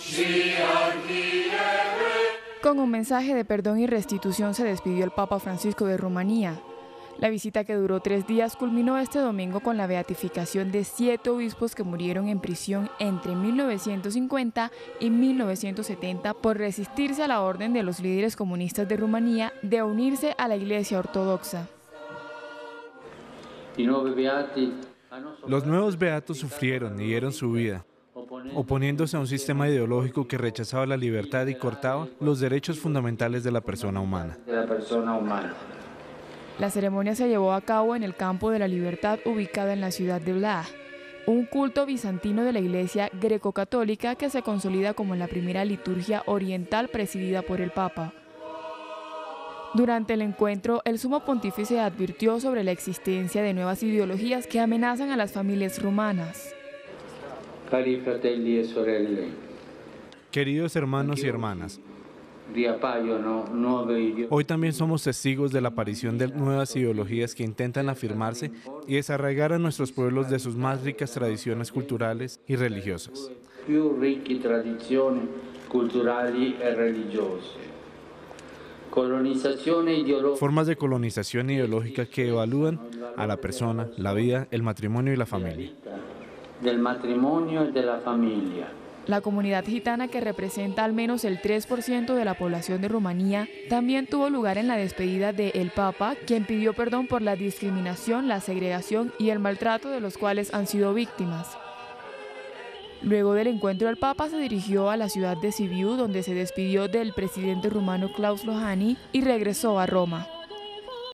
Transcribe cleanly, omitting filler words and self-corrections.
Con un mensaje de perdón y restitución se despidió el Papa Francisco de Rumanía. La visita, que duró 3 días, culminó este domingo con la beatificación de 7 obispos que murieron en prisión entre 1950 y 1970 por resistirse a la orden de los líderes comunistas de Rumanía de unirse a la Iglesia Ortodoxa. Los nuevos beatos sufrieron y dieron su vida, oponiéndose a un sistema ideológico que rechazaba la libertad y cortaba los derechos fundamentales de la persona humana. La ceremonia se llevó a cabo en el Campo de la Libertad, ubicada en la ciudad de Blaj, un culto bizantino de la Iglesia greco-católica que se consolida como la primera liturgia oriental presidida por el Papa. Durante el encuentro, el sumo pontífice advirtió sobre la existencia de nuevas ideologías que amenazan a las familias rumanas. Queridos hermanos y hermanas, hoy también somos testigos de la aparición de nuevas ideologías que intentan afirmarse y desarraigar a nuestros pueblos de sus más ricas tradiciones culturales y religiosas. Formas de colonización ideológica que evalúan a la persona, la vida, el matrimonio y la familia. La comunidad gitana, que representa al menos el 3% de la población de Rumanía, también tuvo lugar en la despedida de el Papa, quien pidió perdón por la discriminación, la segregación y el maltrato de los cuales han sido víctimas. Luego del encuentro, el Papa se dirigió a la ciudad de Sibiu, donde se despidió del presidente rumano Klaus Iohannis y regresó a Roma.